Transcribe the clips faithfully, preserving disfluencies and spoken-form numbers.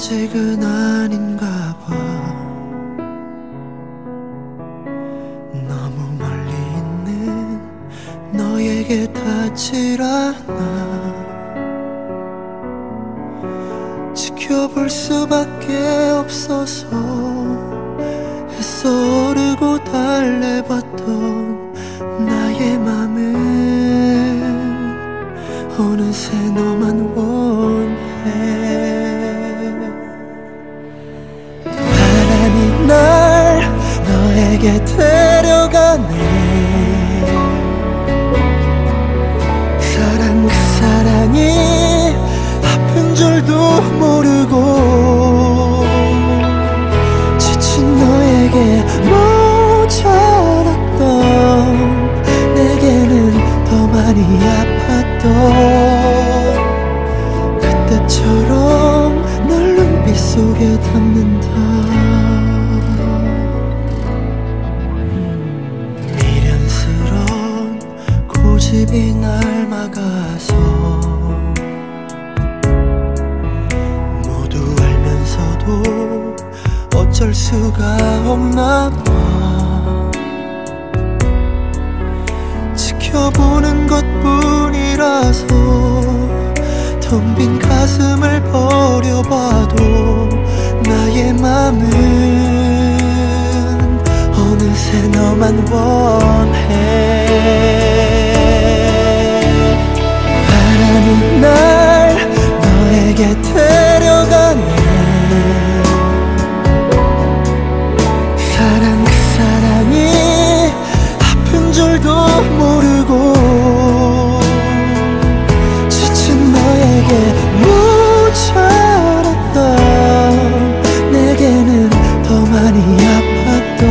아직은 아닌가 봐. 너무 멀리 있는 너에게 닿질 않아. 지켜볼 수밖에 없어서 애써 오르고 달래봤던 나의 맘은 어느새 너만 원해. 바람이 날 너에게 데려가네. 사랑 그 사랑이 아픈 줄도 모르고 지친 너에게 모자랐던 내게는 더 많이 아팠던 그때처럼 널 눈빛 속에 담는다. 미련스런 고집이 날 막아서 모두 알면서도 어쩔 수가 없나 봐. 지켜보는 것뿐이라서 텅 빈 가슴을 버려봐도 나의 맘은 어느새 너만 원해. 바람이 날 너에게 데려가네. 사랑 그 사랑이 아픈 줄도 모르고 지친 너에게 모자랐던 내게는 더 많이 아팠던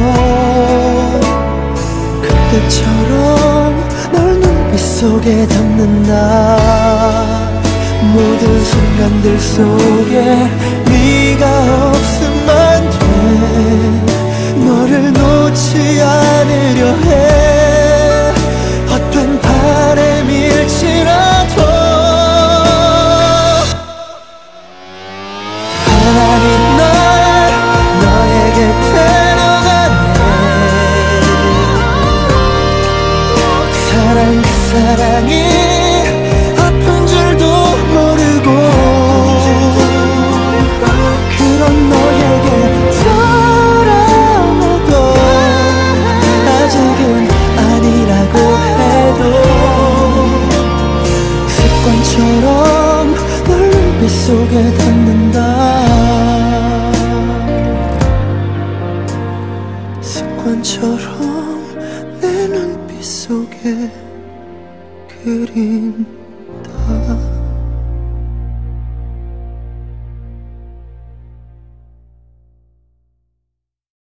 그때처럼 널 눈빛 속에 담는다. 모든 순간들 속에 네가 없으면 돼. 너를 놓지 않으려 해. 어떤 바람일지라도. 바람이 날 너에게 데려가네. 사랑 그 사랑이 아픈 줄도 모르고 그런 너에게 사랑하던 아직은 아니라고 해도 습관처럼 널 눈빛 속에 담는다. 습관처럼 내 눈빛 속에 그린다.